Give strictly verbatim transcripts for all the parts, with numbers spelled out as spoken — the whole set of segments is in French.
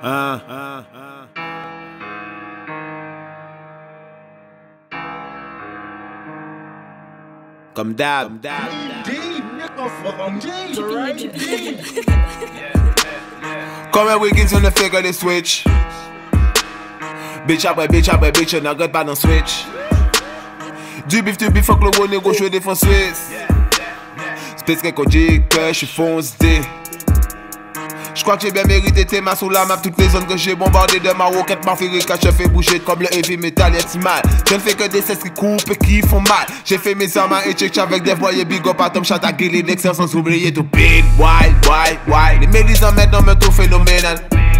Hein, hein, hein. Comme d'hab. Comme un week-end on ne fait que des switch. Bitch après bitch après bitch, on n'arrête pas d'en switch. Du bif du bif, fuck le haut négo, je défense suisse. Space qu'on dit que je suis foncé. J'crois que j'ai bien mérité tes mains sous la map. Toutes les zones que j'ai bombardées de ma roquette m'a fait rire, je fais bouger comme le heavy metal y'a mal. Je ne fais que des cesses qui coupent et qui font mal. J'ai fait mes armes et check avec des voyés big up à Tom Chat à Gilly Dexter sans oublier tout big wild wild wild. Les médisants maintenant me trouvent phénoménal.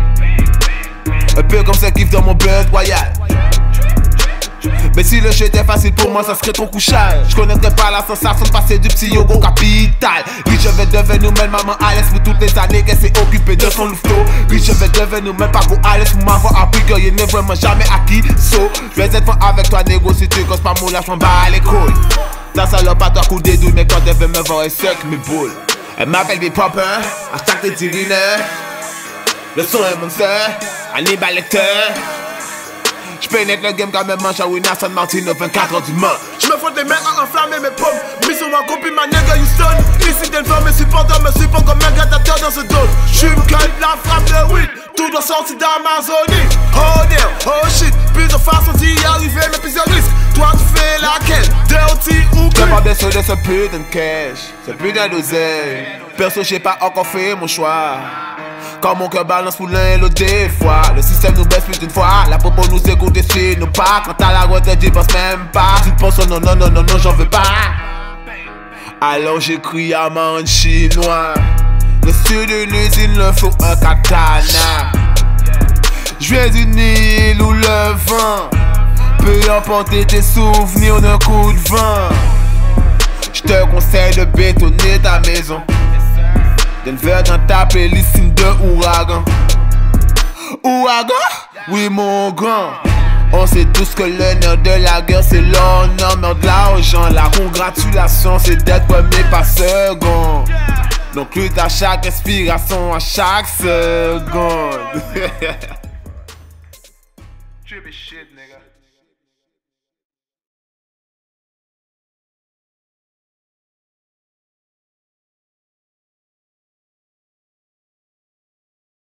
Un peu comme ça kiffe dans mon bird royal. Mais si le jeu était facile pour moi, ça serait trop couchage. Je connaîtrais pas la sensation de passer du petit yoga au capital. Rich, je vais devenir même maman à l'aise pour toutes les années qu'elle s'est occupée de son louveteau. Rich, je vais devenir même pas go à l'aise pour m'avoir appris que y'en est vraiment jamais acquis. So, je vais être fort avec toi, négo, si tu causes pas mon lâche, m'en bats les couilles. Ta salope à toi coup des douilles, mais quand elle veut me voir, elle suck mes boules. Elle m'appelle Big Popper, hashtag les tirineurs. Le son est mon sœur, Hannibal Lecter. J'pénètre le game quand même manche à Winner San Martin au vingt-quatre heures du mat. J'me fous des mains à enflammer mes pommes. Mis sur ma copie, ma nigga Houston. Ici Denver, mes supporters me supportent comme un gladiateur dans ce dos. J'suis calme la frappe de weed. Tout doit sortir d'Amazonie. Oh damn, oh shit. Plusieurs façons d'y arriver, mais plusieurs risques. Toi tu fais laquelle? Dirty ou clean? J'ai pas besoin de ce putain de cash, ce putain d'oseille. Perso j'ai pas encore fait mon choix. Quand mon cœur balance pour l'un et l'autre des fois. Le système nous baisse plus d'une fois. La popo nous écoute et suit nous pas. Quand t'as la retraite j'y pense même pas. Tu penses oh non non non non non j'en veux pas. Alors j'écris à man chinois. Le sud d'une usine le faut un katana. J'viens d'une île où le vent peut emporter tes souvenirs d'un coup de vent. J'te conseille de bétonner ta maison. Denver dans ta playlist de ouragan. Ouragan? Oui mon grand. On sait tous que le nerf de la guerre c'est l'honneur de l'argent. La congratulation c'est d'être premier pas second. Donc lutte à chaque inspiration, à chaque seconde. Trippy shit nigga.